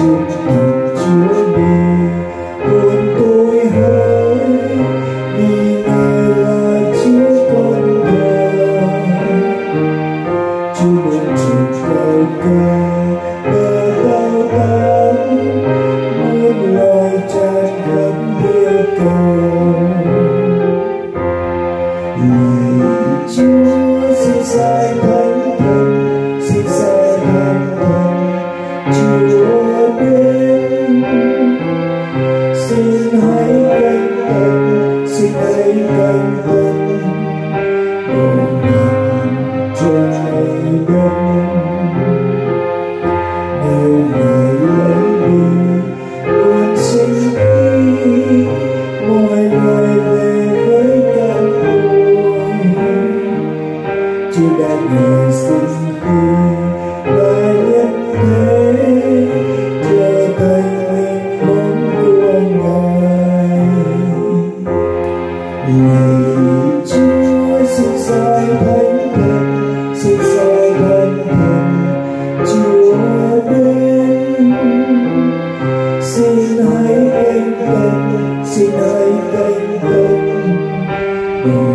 trước mặt Chúa đi, buồn tôi hỡi vì Ngài là Chúa con thờ. Chúa bên trên cao ca và cao cao, muôn loài tràn khắp địa cầu. Lạy Chúa xin sai Thánh Thần, xin sai Thánh Thần Chúa đến. Xin hãy canh tận, xin hãy canh tận ôm nặng trái đất. Nếu Ngài lấy đi buồn sinh khí, mọi loài về với cạn cội. Chúa đã ngài sinh khí và nhân thế trở thành hình bóng của Ngài. Lạy Chúa xin sai Thánh Thần, xin sai Thánh Thần Chúa đến. Xin hãy canh tận, xin hãy canh tận